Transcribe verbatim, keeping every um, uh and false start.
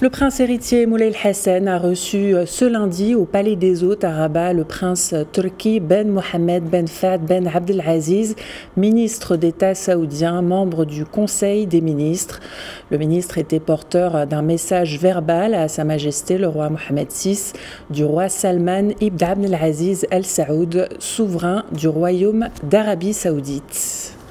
Le prince héritier Moulay Hassan a reçu ce lundi au Palais des Hôtes à Rabat le prince turki Ben Mohammed Ben Fahd Ben Abdelaziz, ministre d'État saoudien, membre du Conseil des ministres. Le ministre était porteur d'un message verbal à Sa Majesté le roi Mohammed six du roi Salman ibn Abdelaziz Al Saoud, souverain du royaume d'Arabie Saoudite.